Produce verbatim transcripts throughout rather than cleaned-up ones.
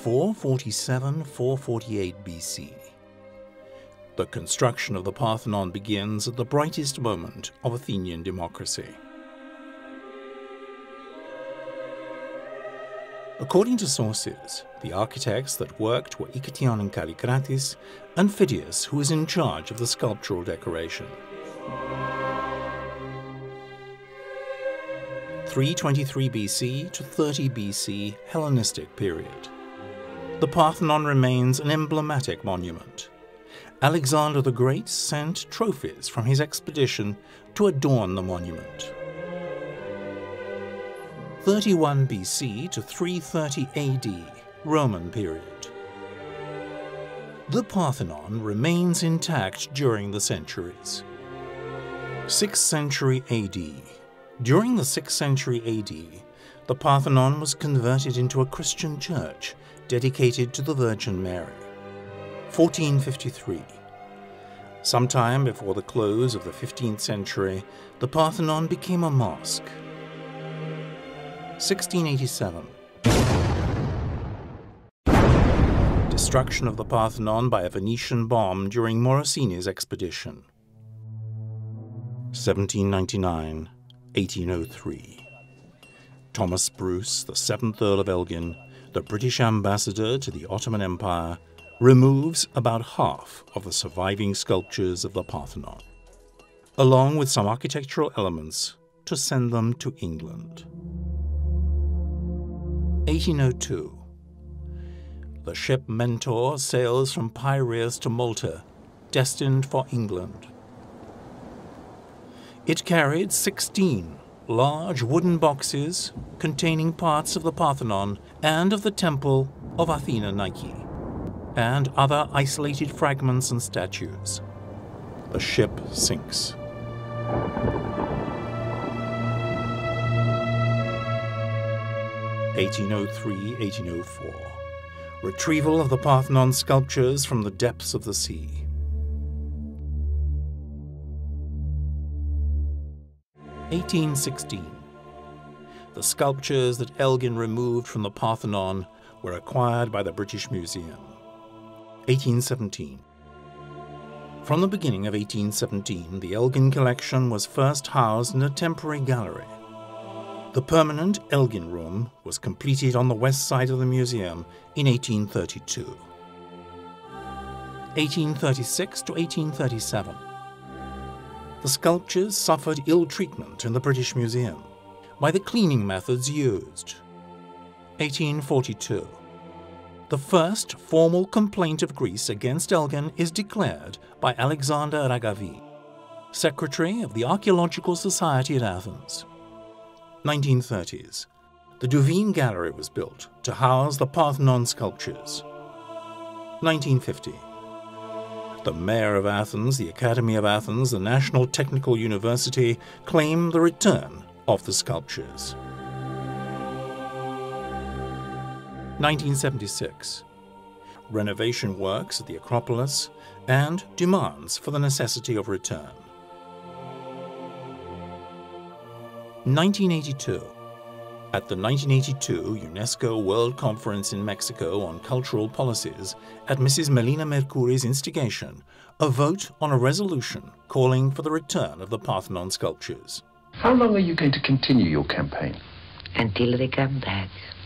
four forty-seven to four forty-eight B C. The construction of the Parthenon begins at the brightest moment of Athenian democracy. According to sources, the architects that worked were Iktion and Kallikratis, and Phidias, who was in charge of the sculptural decoration. three twenty-three B C to thirty B C Hellenistic period. The Parthenon remains an emblematic monument. Alexander the Great sent trophies from his expedition to adorn the monument. thirty-one B C to three thirty A D, Roman period. The Parthenon remains intact during the centuries. sixth century A D. During the sixth century A D, the Parthenon was converted into a Christian church dedicated to the Virgin Mary. fourteen fifty-three. Sometime before the close of the fifteenth century, the Parthenon became a mosque. sixteen eighty-seven. Destruction of the Parthenon by a Venetian bomb during Morosini's expedition. seventeen ninety-nine to eighteen oh three. Thomas Bruce, the seventh Earl of Elgin, the British ambassador to the Ottoman Empire, removes about half of the surviving sculptures of the Parthenon, along with some architectural elements, to send them to England. eighteen oh two. The ship Mentor sails from Piraeus to Malta, destined for England. It carried sixteen large wooden boxes containing parts of the Parthenon and of the temple of Athena Nike, and other isolated fragments and statues. The ship sinks. eighteen oh three to eighteen oh four. Retrieval of the Parthenon sculptures from the depths of the sea. eighteen sixteen. The sculptures that Elgin removed from the Parthenon were acquired by the British Museum. eighteen seventeen. From the beginning of eighteen seventeen, the Elgin collection was first housed in a temporary gallery. The permanent Elgin Room was completed on the west side of the museum in eighteen thirty-two. eighteen thirty-six to eighteen thirty-seven. The sculptures suffered ill treatment in the British Museum by the cleaning methods used. eighteen forty-two. The first formal complaint of Greece against Elgin is declared by Alexander Ragavi, Secretary of the Archaeological Society at Athens. nineteen thirties. The Duveen Gallery was built to house the Parthenon sculptures. nineteen fifty. The Mayor of Athens, the Academy of Athens, the National Technical University claim the return of the sculptures. nineteen seventy-six. Renovation works at the Acropolis and demands for the necessity of return. nineteen eighty-two. At the nineteen eighty-two UNESCO World Conference in Mexico on Cultural Policies, at Missus Melina Mercouri's instigation, a vote on a resolution calling for the return of the Parthenon sculptures. How long are you going to continue your campaign? Until they come back.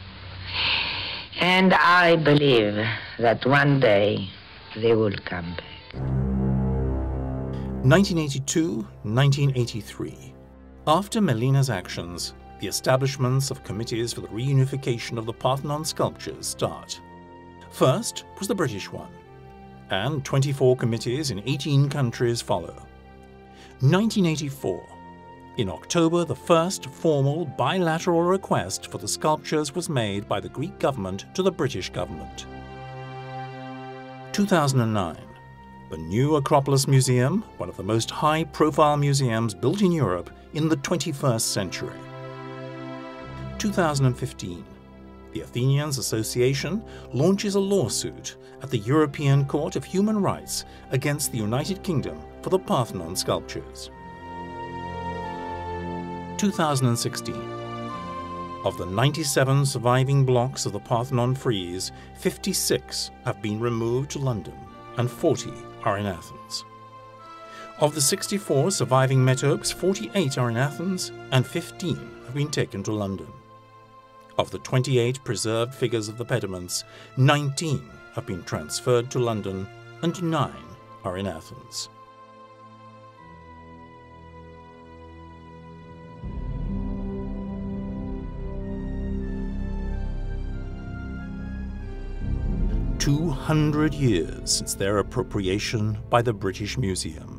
And I believe that one day they will come back. nineteen eighty-two to nineteen eighty-three. After Melina's actions, the establishments of committees for the reunification of the Parthenon sculptures start. First was the British one, and twenty-four committees in eighteen countries follow. nineteen eighty-four. In October, the first formal bilateral request for the sculptures was made by the Greek government to the British government. two thousand nine. The new Acropolis Museum, one of the most high-profile museums built in Europe in the twenty-first century. two thousand fifteen. The Athenians Association launches a lawsuit at the European Court of Human Rights against the United Kingdom for the Parthenon sculptures. two thousand sixteen. Of the ninety-seven surviving blocks of the Parthenon frieze, fifty-six have been removed to London and forty are in Athens. Of the sixty-four surviving metopes, forty-eight are in Athens and fifteen have been taken to London. Of the twenty-eight preserved figures of the pediments, nineteen have been transferred to London and nine are in Athens. Two hundred years since their appropriation by the British Museum.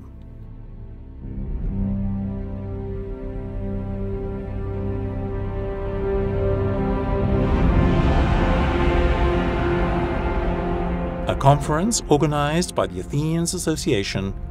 A conference organized by the Athenians Association